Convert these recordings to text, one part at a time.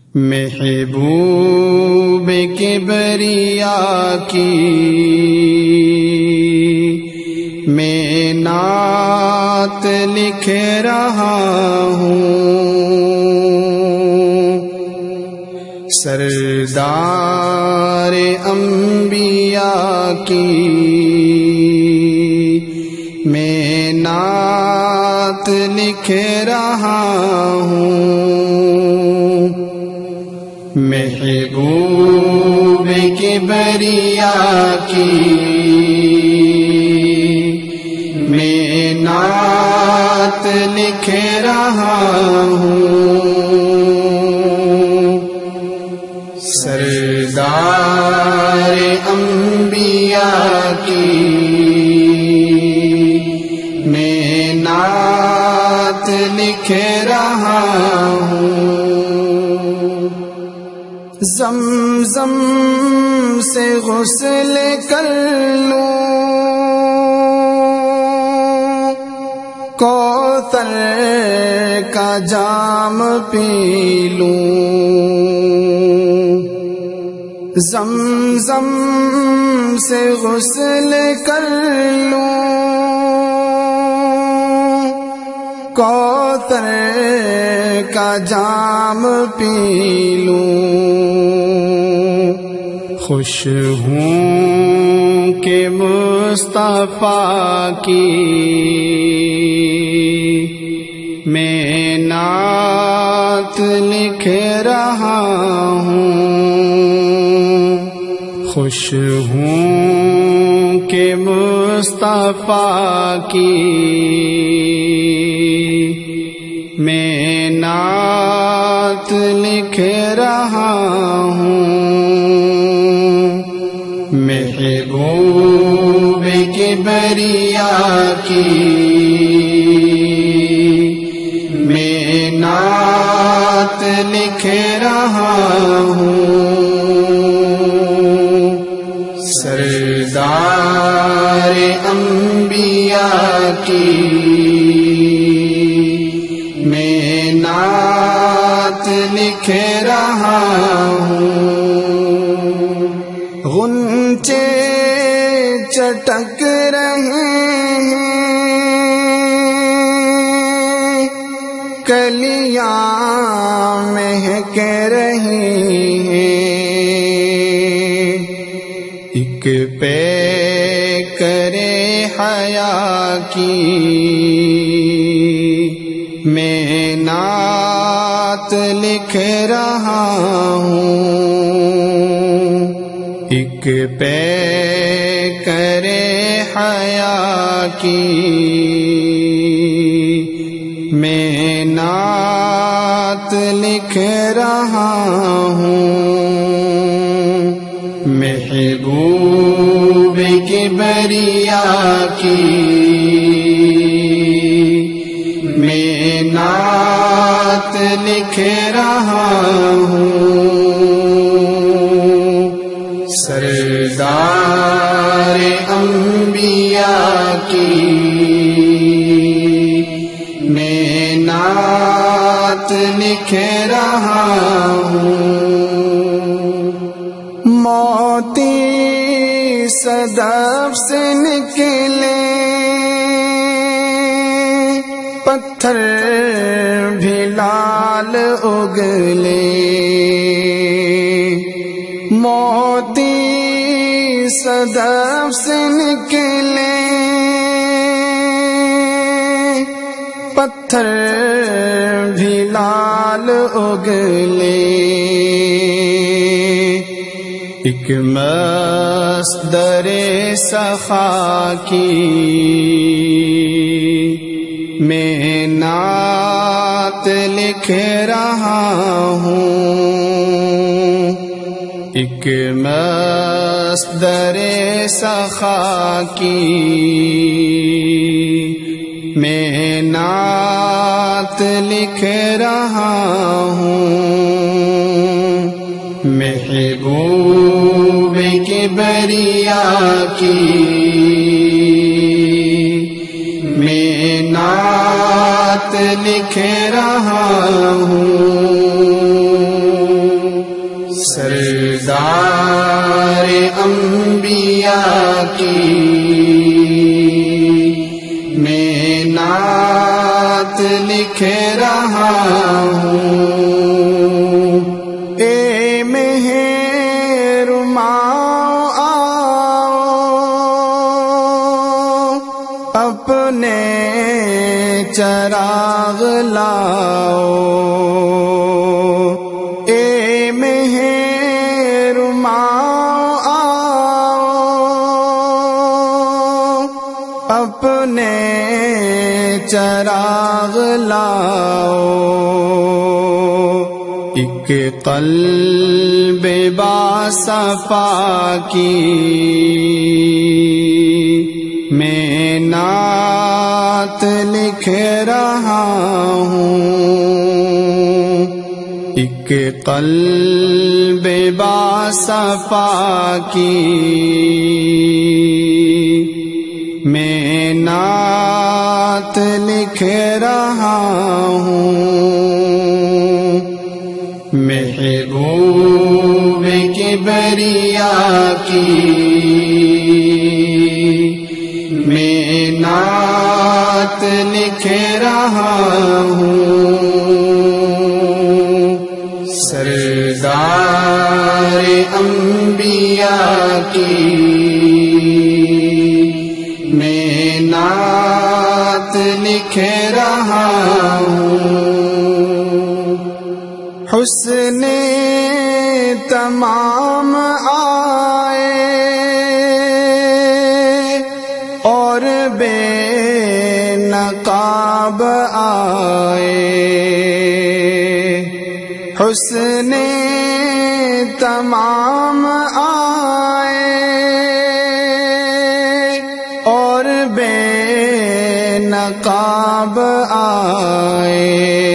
محبوب کبریا کی میں نعت لکھ رہا ہوں، سردار انبیاء کی میں نعت لکھ رہا ہوں، محبوب کبریا کی میں نعت لکھ رہا ہوں، سردار انبیاء کی میں نعت لکھ رہا ہوں۔ زمزم سے غسل کر لوں، کوثر کا جام پی لوں، زمزم سے غسل کر لوں، کوثر کا جام پی لوں، خوش ہوں کہ مصطفیٰ کی میں نعت لکھ رہا ہوں، خوش ہوں کہ مصطفیٰ کی میں نعت لکھ رہا ہوں، محبوب کبریا کی میں نعت لکھ رہا ہوں، سردار انبیاء کی میں نعت لکھ رہا ہوں، غنچے چٹک رہے ہیں، کلیاں مہک رہی ہیں، ایک پیکرِ حیا کی میں نعت لکھ رہا ہوں، ایک پیکرِ حیا کی میں نعت لکھ رہا ہوں، محبوب کبریا کی میں نعت لکھ رہا ہوں، سردار انبیاء کی میں نعت لکھ رہا ہوں، موتی صدف سے نکلے، پتھر بھی لال اگلے، موتی صدف سے نکلے، پتھر بھی لال اگلے، ایک مصدر سخا کی میں نعت لکھ رہا ہوں، ایک مصدر سخا کی میں نعت لکھ رہا ہوں، محبوب کبریا کی میں نعت لکھ رہا ہوں، انبیاء کی میں نعت لکھ رہا ہوں۔ اے مہرباں آؤ اپنے چراغ لاؤ، اے مہرباں آؤ اپنے چراغ لاؤ، ایک قلب باصفا کی میں نعت لکھ رہا ہوں۔ ایک قلب باصفا کی میں نعت لکھ رہا ہوں۔ محبوب کبریا کی میں نعت لکھ رہا ہوں۔ سردار انبیاء کی میں نعت لکھ رہا ہوں۔ حسن تمام آئے اور بے نقاب آئے، حسن تمام آئے اور بے نقاب آئے،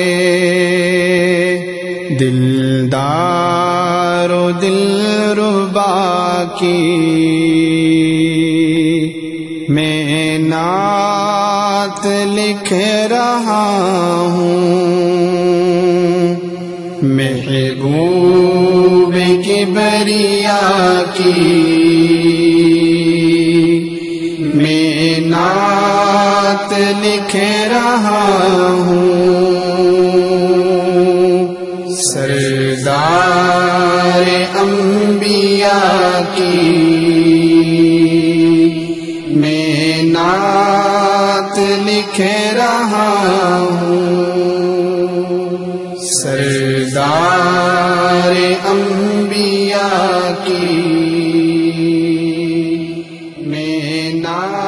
دلدار و دلربا کی میں نعت لکھ رہا ہوں۔ محبوب کبریا کی میں نعت لکھ رہا ہوں۔ سردار انبیاء کی میں نعت لکھ رہا ہوں۔ سردار انبیاء کی میں نعت